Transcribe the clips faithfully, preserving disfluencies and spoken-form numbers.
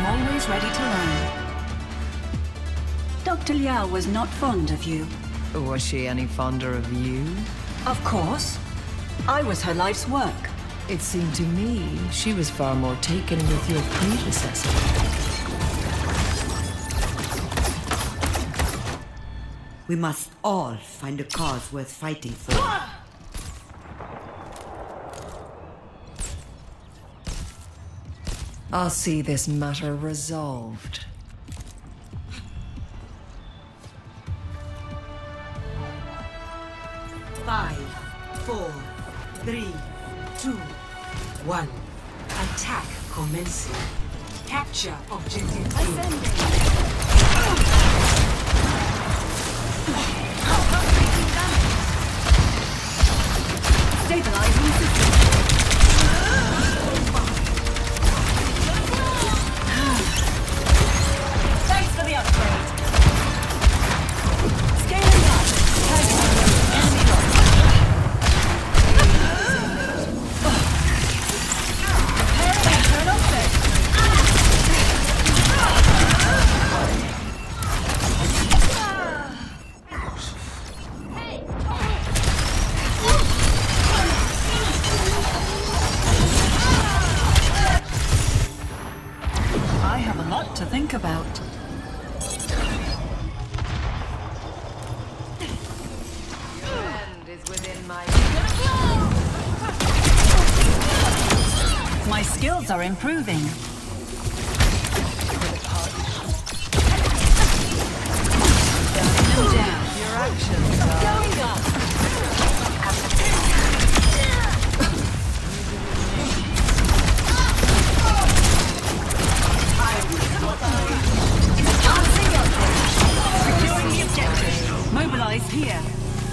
always ready to learn. Doctor Liao was not fond of you. Was she any fonder of you? Of course. I was her life's work. It seemed to me she was far more taken with your predecessor. We must all find a cause worth fighting for. I'll see this matter resolved. Five, four, three, two, one. Attack commencing. Capture objective. Stabilizing system. Thanks for the upgrade. Scaling up. Enemy lost. Preparing internal fit. I have a lot to think about. End is within my... My skills are improving. Gunning them down. Your actions are... Going up. Securing the objective. Mobilize here.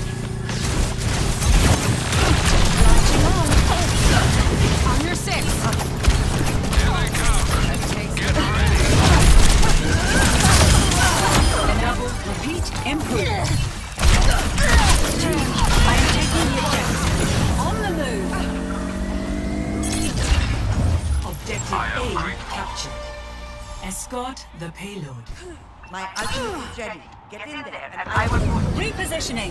Latching on. On your six. Here they come. Get ready. Enable, repeat, improve. I am taking the objective. On the move. Objective I am A grateful. captured. Escort the payload. My ultimate is ready. Get in there and I will... Repositioning.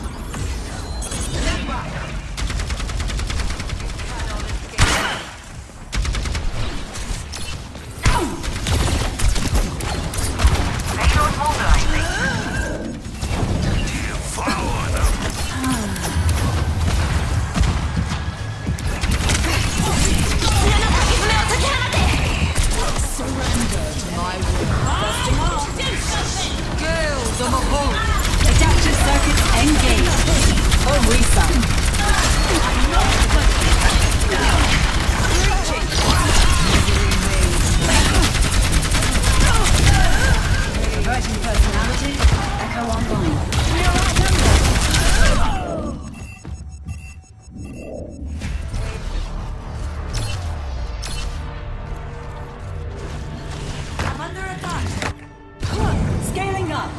Follow them. Adaptive circuits engaged. Orisa. Averting personality. Echo online. We are outnumbered. I'm under attack. Scaling up.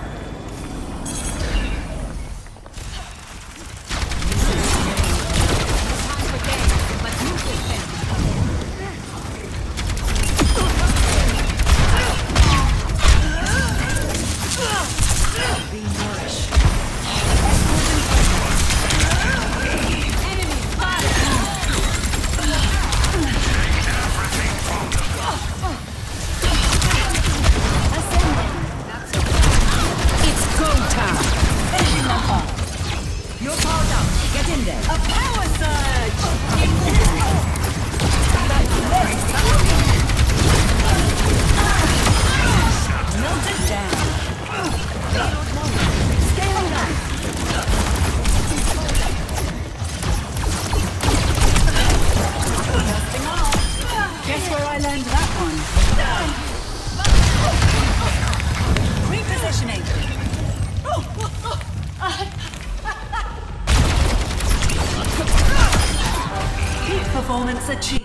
Performance achieved.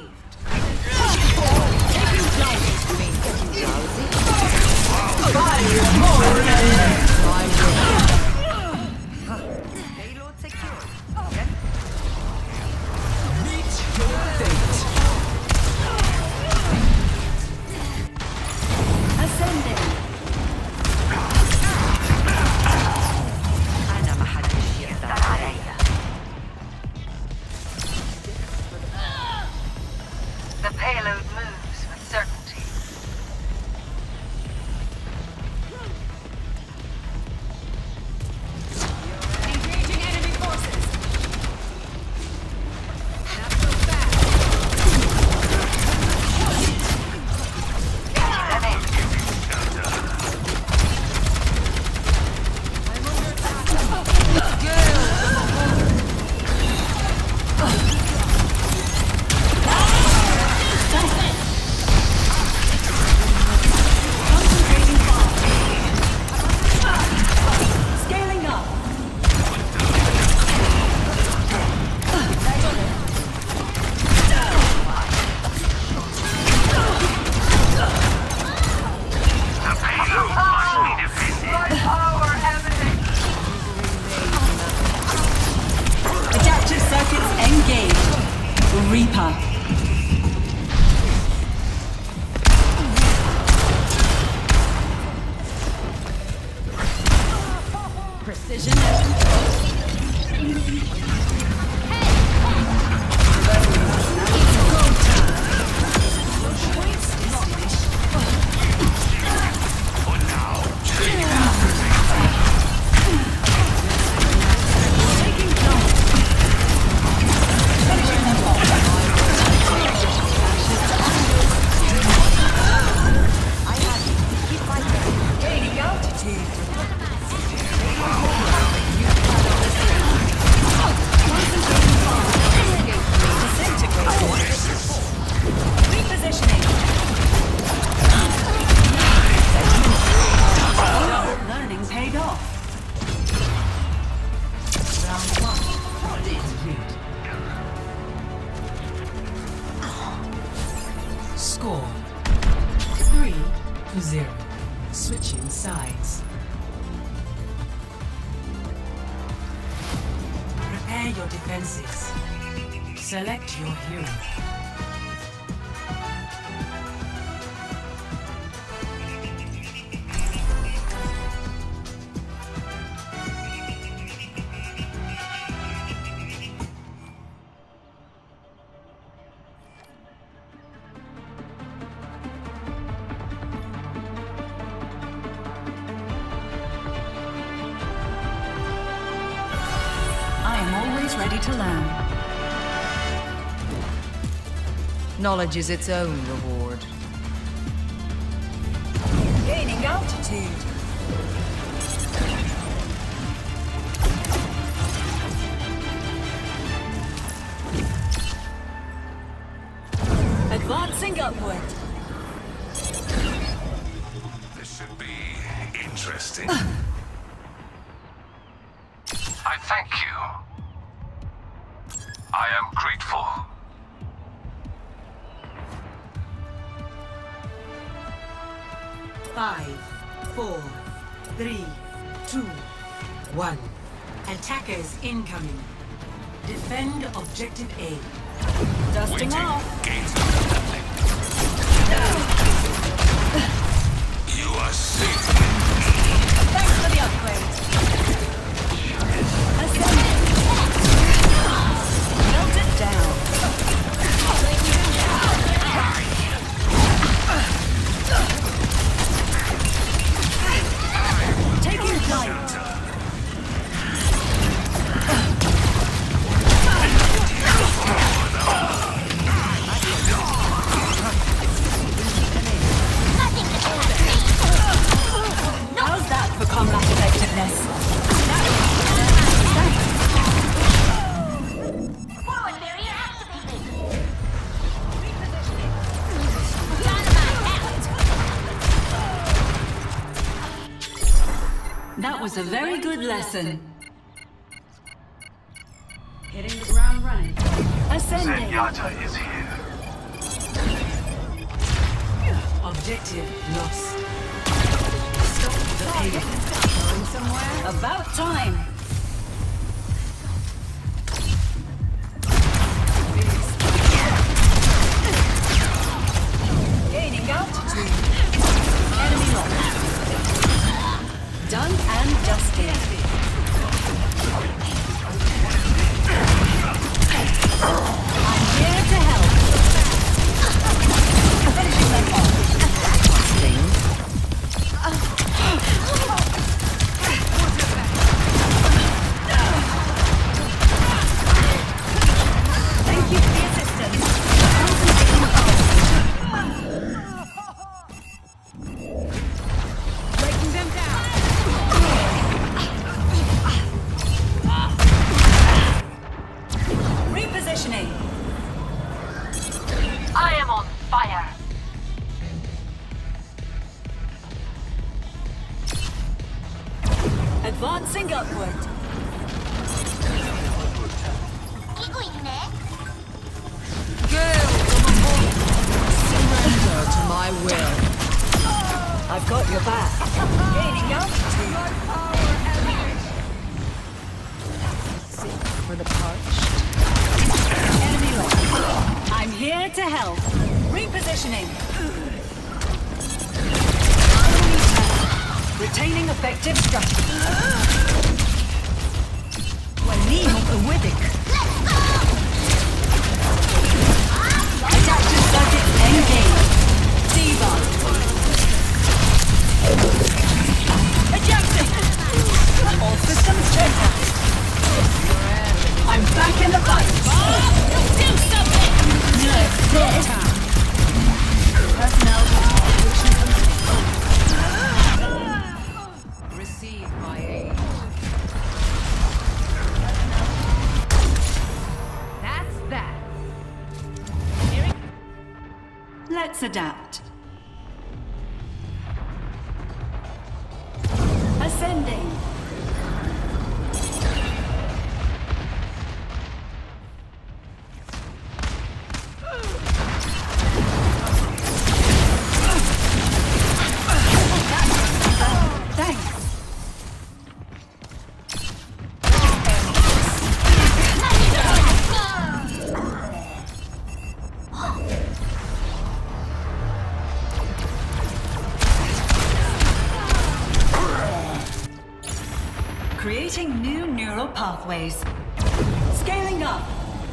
Payload secure. Meet your fate. Precision and control. Score three to zero. Switching sides. Prepare your defenses. Select your hero. Always ready to learn. Knowledge is its own reward. Gaining altitude. Advancing upward. This should be interesting. I thank you. I am grateful. Five, four, three, two, one. Attackers incoming. Defend objective A. Dusting Waiting. off. Gate. You are safe. Thanks for the upgrade. Ascending. Melt it down. Taking flight. How's that for combat effectiveness? That was a very good lesson. Hitting the ground running. Ascending. Zenyatta is here. Objective lost. Stop the payload. Going somewhere? About time. Gaining altitude. Enemy lost. Done and dusted. I'm here to help. Finishing them off. Thank you for the assistance. Breaking them down. Repositioning. I am on fire. Advancing upward. Surrender to my will. I've got your back. Gaining altitude. For the parched. Enemy lost. I'm here Get to hell. Repositioning. Retaining effective strategy. Walim Widic. Adaptive circuits engaged. Diva. Adjusting. All systems checked. I'm back in the fight. Do something. No, personnel. Receive my aid. That's that. Let's adapt. Ascending. Thanks. Creating new neural pathways. Scaling up.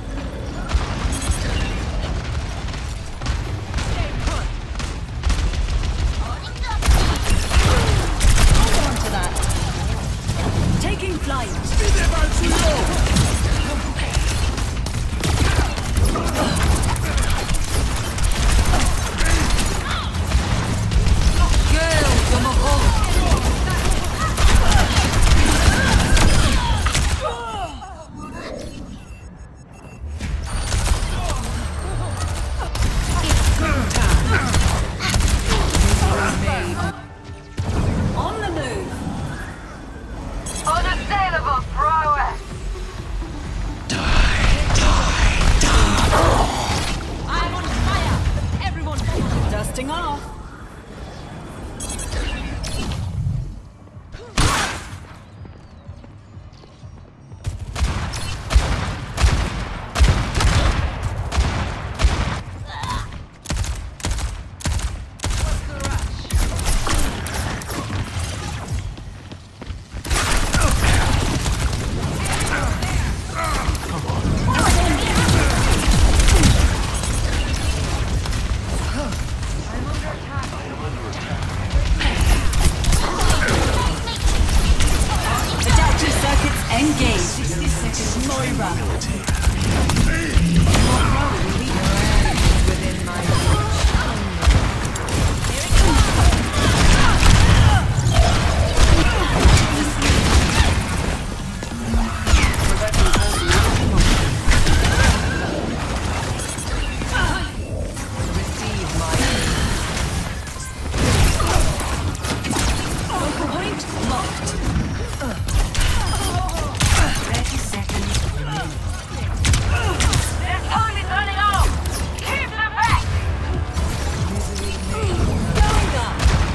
Hold on to that. Taking flight. On the move. Unassailable prowess! I'm on fire! Everyone, Dusting off. Adaptive circuits engaged. Moira. Within my reach. Receive my Focal point locked. thirty seconds remaining. Their time is running out! Keep them back! Going up.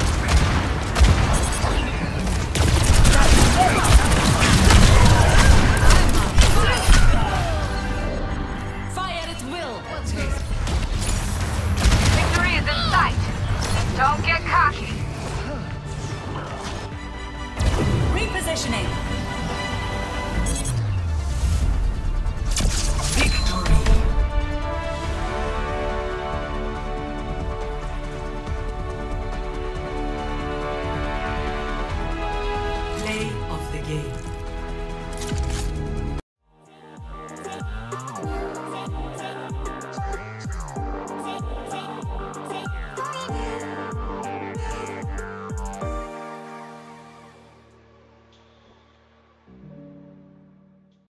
Fire at will! Victory is in sight! Don't get cocky! Repositioning.